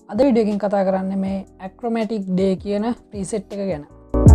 අද විඩියකින් කතා කරන්න මේ ඇක්‍රොමැටික් ඩේ කියන ප්‍රීසෙට් එක ගැන.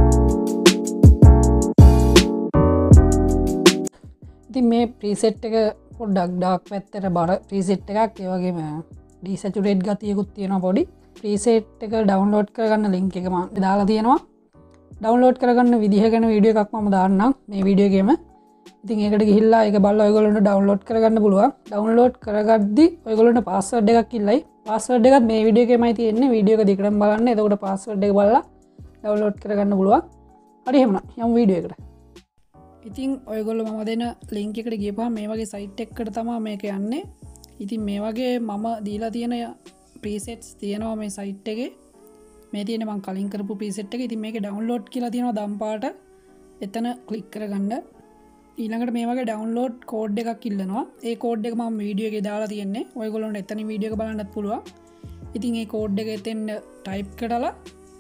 ඉතින් මේ ප්‍රීසෙට් එක පොඩ්ඩක් ඩාක් පැත්තට බර ප්‍රීසෙට් එකක් ඒවගේම ඩීසැචුරේට් ගතියකුත් තියෙන පොඩි ප්‍රීසෙට් එක ඩවන්ලෝඩ් කරගන්න ලින්ක් එකම දාලා තියෙනවා. ඩවන්ලෝඩ් කරගන්න විදිහ ගැන වීඩියෝ එකක් මම දාන්නම් මේ වීඩියෝගේම. ඉතින් ඒකට ගිහිල්ලා ඒක බලලා ඔයගොල්ලන්ට ඩවන්ලෝඩ් කරගන්න පුළුවන්. ඩවන්ලෝඩ් කරගද්දි ඔයගොල්ලන්ට පාස්වර්ඩ් එකක් ඉල්ලයි. පාස්වර්ඩ් එකත් මේ වීඩියෝ එකේමයි තියෙන්නේ. වීඩියෝ එක දිගටම බලන්න. එතකොට පාස්වර්ඩ් එක බලලා ඩවන්ලෝඩ් කරගන්න පුළුවන්. හරි එහෙනම් යමු වීඩියෝ එකට. ඉතින් ඔයගොල්ලෝ මම දෙන ලින්ක් එකට ගියපුවම මේ වගේ සයිට් එකකට තමයි මේක යන්නේ. ඉතින් මේ වගේ මම දීලා තියෙන ප්‍රීසෙට්ස් තියෙනවා මේ සයිට් එකේ. මේ තියෙන මම කලින් කරපු ප්‍රීසෙට් එක. ඉතින් මේකේ ඩවුන්ලෝඩ් කියලා තියෙනවා දම් පාට. එතන ක්ලික් කරගන්න. ඊළඟට මේ වගේ ඩවුන්ලෝඩ් කෝඩ් එකක් ඉල්ලනවා. ඒ කෝඩ් එක මම වීඩියෝ එකේ දාලා තියෙන්නේ. ඔයගොල්ලන්ට එතනින් වීඩියෝ එක බලන්නත් පුළුවන්. ඉතින් ඒ කෝඩ් එක එතෙන් ටයිප් කරලා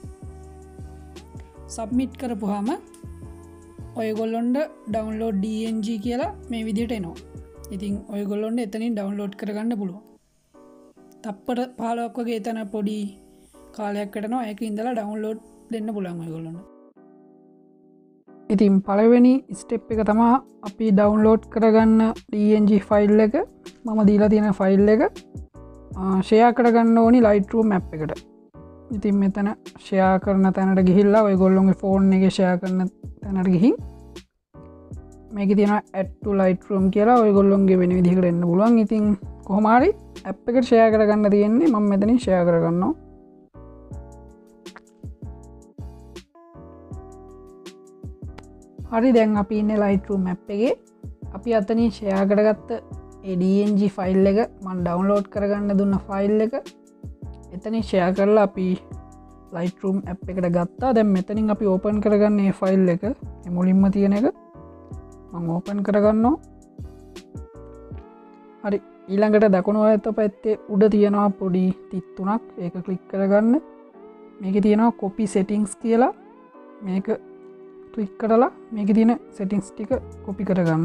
සබ්මිට් කරපුවාම ඔයගොල්ලොන්ට ඩවන්ලෝඩ් DNG කියලා මේ විදිහට එනවා. ඉතින් ඔයගොල්ලොන්ට එතනින් ඩවන්ලෝඩ් කරගන්න පුළුවන්. තප්පර 15ක් වගේ එතන පොඩි කාලයක් යටනවා. ඒක ඉඳලා ඩවන්ලෝඩ් දෙන්න පුළුවන් ඔයගොල්ලන්ට. ඉතින් පළවෙනි ස්ටෙප් එක තමා අපි ඩවන්ලෝඩ් කරගන්න DNG ෆයිල් එක. මම දීලා තියෙන ෆයිල් එක ෂෙයා කරගන්න ඕනි Lightroom app එකට. ඉතින් මෙතන ෂෙයා කරන තැනට ගිහිල්ලා ඔයගොල්ලොන්ගේ ෆෝන් එකේ ෂෙයා කරන තැනට ගිහින් මේකේ තියෙනවා add to Lightroom කියලා ඔයගොල්ලොන්ගේ වෙන විදිහකට එන්න පුළුවන්. ඉතින් කොහොම හරි app එකට ෂෙයා කරගන්න තියෙන්නේ. මම මෙතනින් ෂෙයා කරගන්නවා. හරි දැන් අපි ඉන්නේ Lightroom app එකේ. අපි අතනින් ෂෙයා කරගත්ත ඒ DNG ෆයිල් එක මම ඩවුන්ලෝඩ් කරගන්න දුන්න ෆයිල් එක එතනින් ෂෙයා කරලා අපි Lightroom app එකට ගත්තා. දැන් මෙතනින් අපි ඕපන් කරගන්න මේ ෆයිල් එක මුලින්ම තියෙන එක මම ඕපන් කරගන්නවා. හරි ඊළඟට දකුණු අත පැත්තේ උඩ තියෙනවා පොඩි තිත් තුනක්. ඒක ක්ලික් කරගන්න. මේකේ තියෙනවා copy settings කියලා. මේක ක්ලික් කරලා මේකේ තියෙන settings ටික copy කරගන්න.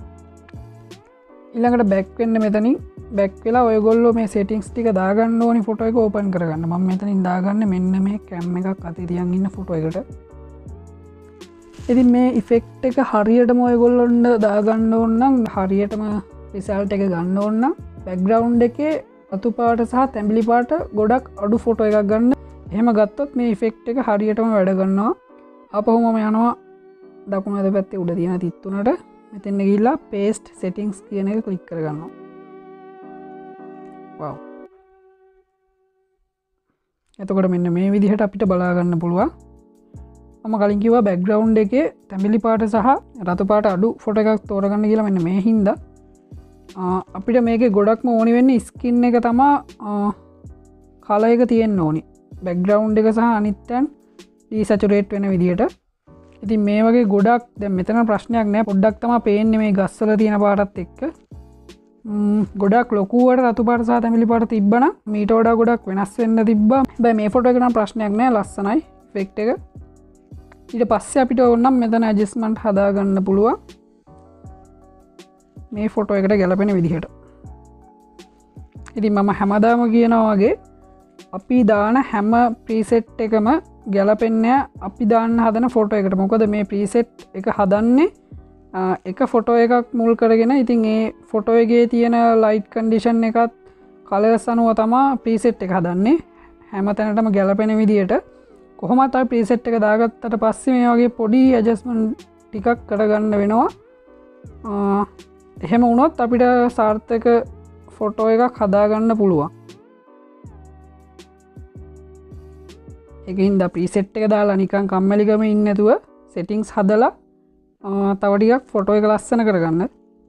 ඊළඟට back වෙන්න මෙතනින් back වෙලා ඔයගොල්ලෝ මේ settings ටික දාගන්න ඕනි ෆොටෝ එක ඕපන් කරගන්න. මම මෙතනින් දාගන්නේ මෙන්න මේ cam එකක් අතේ තියන් ඉන්න ෆොටෝ එකට. ඉතින් මේ ඉෆෙක්ට් එක හරියටම ඔයගොල්ලොන්ට දාගන්න ඕන නම් හරියටම රිසල්ට් එක ගන්න ඕන නම් background එකේ රතු පාට සහ තැඹිලි පාට ගොඩක් අඩු ෆොටෝ එකක් ගන්න. එහෙම ගත්තොත් මේ ඉෆෙක්ට් එක හරියටම වැඩ කරනවා. අපහු මම යනවා දකුණු අත පැත්තේ උඩ තියෙන තිත් තුනට. මෙතෙන් ගිහිල්ලා paste settings කියන එක ක්ලික් කරගන්නවා. wow. එතකොට මෙන්න මේ විදිහට අපිට බලා ගන්න පුළුවන්. මම කලින් කිව්වා background එකේ තැඹිලි පාට සහ රතු පාට අඩු ෆොටෝ එකක් තෝරගන්න කියලා. මෙන්න මේ හින්දා අපිට මේකේ ගොඩක්ම ඕනි වෙන්නේ ස්කින් එක තමා කලර් එක තියෙන්න ඕනි. background එක සහ අනිත් තැන් ඩීසැචුරේට් වෙන විදිහට. ඉතින් මේ වගේ ගොඩක් දැන් මෙතන ප්‍රශ්නයක් නෑ. පොඩ්ඩක් තමයි පේන්නේ මේ ගස්වල තියෙන පාටත් එක්ක. ගොඩක් ලොකුවට රතු පාට සහ තැඹිලි පාට තිබ්බනම් මීට වඩා ගොඩක් වෙනස් වෙන්න තිබ්බා. හැබැයි මේ ෆොටෝ එක නම් ප්‍රශ්නයක් නෑ. ලස්සනයි ඉෆෙක්ට් එක. ඊට පස්සේ අපිට ඕනම් මෙතන ඇඩ්ජස්ට්මන්ට් හදාගන්න පුළුවන්. මේ ෆොටෝ එකට ගැලපෙන විදිහට. ඉතින් මම හැමදාම කියනවා වගේ අපි දාන හැම ප්‍රීසෙට් එකම ගැලපෙන්නේ අපි දාන්න හදන ෆොටෝ එකට. මොකද මේ ප්‍රීසෙට් එක හදන්නේ එක ෆොටෝ එකක් මුල් කරගෙන. ඉතින් ඒ ෆොටෝ එකේ තියෙන ලයිට් කන්ඩිෂන් එකත් කලර්ස් අනුව තමයි ප්‍රීසෙට් එක හදන්නේ. හැම තැනටම ගැලපෙන විදිහට. කොහොමත් අපි ප්‍රීසෙට් එක දාගත්තට පස්සේ මේ වගේ පොඩි ඇඩ්ජස්ට්මන්ට් ටිකක් කරගන්න වෙනවා. එහෙම වුණොත් අපිට සාර්ථක ෆොටෝ එකක් හදාගන්න පුළුවන්. ඒකින්ද ප්‍රීසෙට් එක දාලා නිකන් කම්මැලිකම ඉන්නේ නැතුව settings හදලා තව ටිකක් ෆොටෝ එක ලස්සන කරගන්න.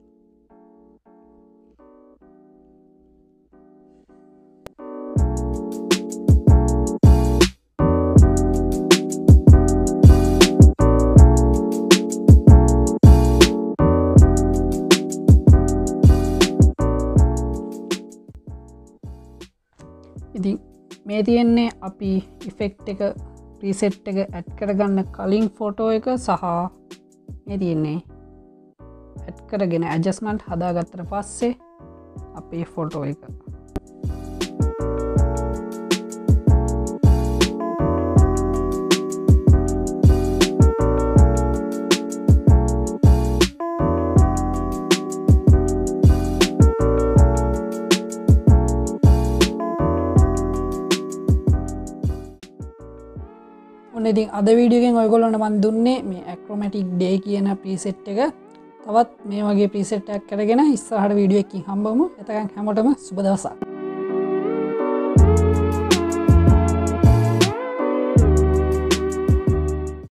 ඉතින් මේ තියෙන්නේ අපි ඉෆෙක්ට් එක ප්‍රීසෙට් එක ඇඩ් කරගන්න කලින් ෆොටෝ එක සහ මේ තියෙන්නේ ඇඩ් කරගෙන ඇඩ්ජස්ට්මන්ට් හදාගත්තට පස්සේ අපේ ෆොටෝ එක. ඉතින් අද වීඩියෝගෙන් ඔයගොල්ලොන්ට මන් දුන්නේ මේ ඇක්‍රොමැටික් ඩේ කියන ප්‍රීසෙට් එක. තවත් මේ වගේ ප්‍රීසෙට් එකක් කරගෙන ඉස්සරහට වීඩියෝ එකකින් හම්බවමු. එතකන් හැමෝටම සුබ දවසක්.